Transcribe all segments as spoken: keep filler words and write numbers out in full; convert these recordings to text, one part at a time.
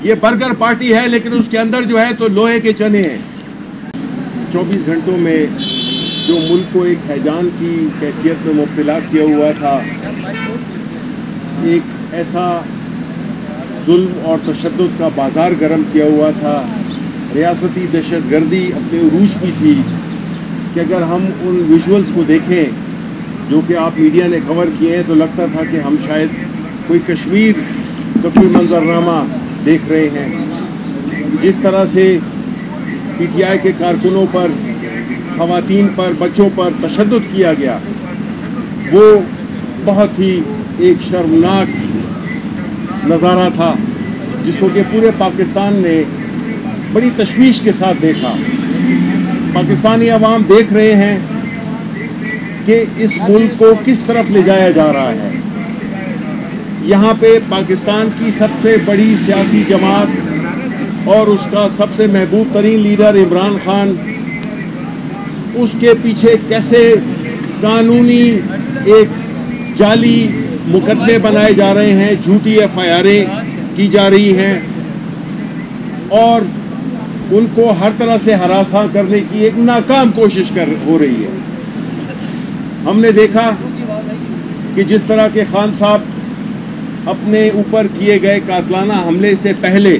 یہ burger party ہے لیکن اس کے اندر جو ہے تو لوہے کے چنے ہیں. چوبیس گھنٹوں میں جو ملک کو ایک ہیجان کی کیفیت میں مبتلا کیا ہوا تھا، ایک ایسا ظلم اور تشدد کا بازار گرم کیا ہوا تھا، ریاستی دہشت گردی اپنے عروج پہ تھی کہ اگر ہم ان ویژولز کو دیکھیں جو کہ آپ میڈیا نے کور کیے ہیں تو لگتا تھا کہ ہم شاید کوئی کشمیر کا کوئی منظرنامہ دیکھ رہے ہیں. جس طرح سے پی ٹی آئی کے کارکنوں پر، خواتین پر، بچوں پر تشدد کیا گیا، وہ بہت ہی ایک شرمناک نظارہ تھا جس کو کہ پورے پاکستان نے بڑی تشویش کے ساتھ دیکھا. پاکستانی عوام دیکھ رہے ہیں کہ اس ملک کو کس طرف لے جایا جا رہا ہے. یہاں پہ پاکستان کی سب سے بڑی سیاسی جماعت اور اس کا سب سے محبوب ترین لیڈر عمران خان، اس کے پیچھے کیسے قانونی ایک جعلی مقدمے بنائے جا رہے ہیں، جھوٹی ایف آئی آریں کی جا رہی ہیں اور ان کو ہر طرح سے ہراساں کرنے کی ایک ناکام کوشش کر ہو رہی ہے. ہم نے دیکھا کہ جس طرح کے خان صاحب اپنے اوپر کیے گئے قاتلانہ حملے سے پہلے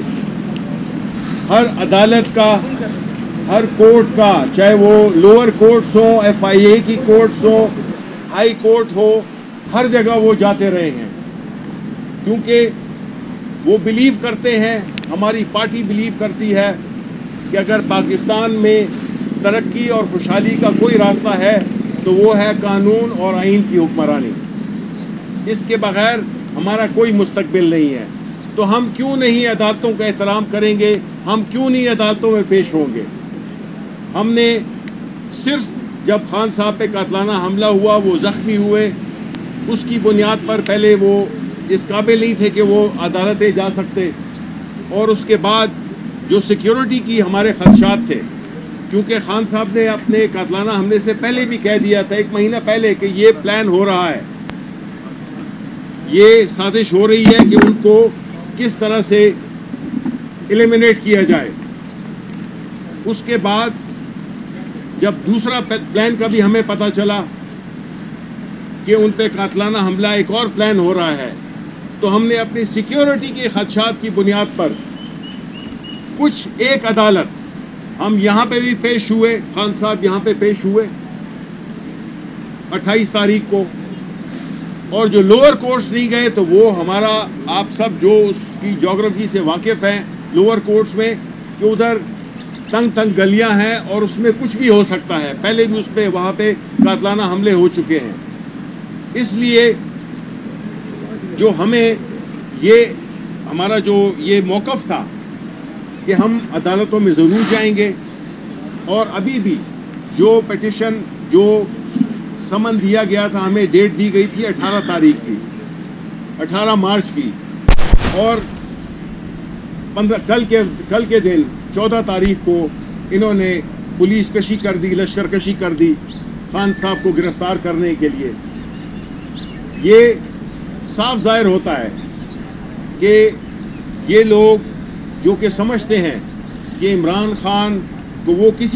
ہر عدالت کا، ہر کورٹ کا، چاہے وہ لوور کورٹس ہوں، ایف آئی اے کی کورٹس ہوں، ہائی کورٹ ہو، ہر جگہ وہ جاتے رہے ہیں کیونکہ وہ بلیو کرتے ہیں، ہماری پارٹی بلیو کرتی ہے کہ اگر پاکستان میں ترقی اور خوشحالی کا کوئی راستہ ہے تو وہ ہے قانون اور آئین کی حکمرانی. اس کے بغیر ہمارا کوئی مستقبل نہیں ہے. تو ہم کیوں نہیں عدالتوں کا احترام کریں گے؟ ہم کیوں نہیں عدالتوں میں پیش ہوں گے؟ ہم نے صرف جب خان صاحب پہ قاتلانہ حملہ ہوا، وہ زخمی ہوئے، اس کی بنیاد پر پہلے وہ اس قابل نہیں تھے کہ وہ عدالتیں جا سکتے، اور اس کے بعد جو سیکیورٹی کی ہمارے خدشات تھے، کیونکہ خان صاحب نے اپنے قاتلانہ حملے سے پہلے بھی کہہ دیا تھا، ایک مہینہ پہلے، کہ یہ پلان ہو رہا ہے، یہ سازش ہو رہی ہے کہ ان کو کس طرح سے ایلیمینیٹ کیا جائے. اس کے بعد جب دوسرا پلان کا بھی ہمیں پتہ چلا کہ ان پہ قاتلانہ حملہ ایک اور پلان ہو رہا ہے، تو ہم نے اپنی سیکیورٹی کے خدشات کی بنیاد پر کچھ ایک عدالت، ہم یہاں پہ بھی پیش ہوئے، خان صاحب یہاں پہ پیش ہوئے اٹھائیس تاریخ کو، اور جو لوور کورٹس نہیں گئے تو وہ ہمارا، آپ سب جو اس کی جغرافی سے واقف ہیں لوور کورٹس میں، کہ ادھر تنگ تنگ گلیاں ہیں اور اس میں کچھ بھی ہو سکتا ہے. پہلے بھی اس پہ وہاں پہ قاتلانہ حملے ہو چکے ہیں. اس لیے جو ہمیں یہ ہمارا جو یہ موقف تھا کہ ہم عدالتوں میں ضرور جائیں گے، اور ابھی بھی جو پٹیشن، جو سمن دیا گیا تھا، ہمیں ڈیٹ دی گئی تھی اٹھارہ تاریخ کی، اٹھارہ مارچ کی، اور پندرہ کل کے کل کے دن چودہ تاریخ کو انہوں نے پولیس کشی کر دی، لشکر کشی کر دی خان صاحب کو گرفتار کرنے کے لیے. یہ صاف ظاہر ہوتا ہے کہ یہ لوگ جو کہ سمجھتے ہیں کہ عمران خان کو وہ کسی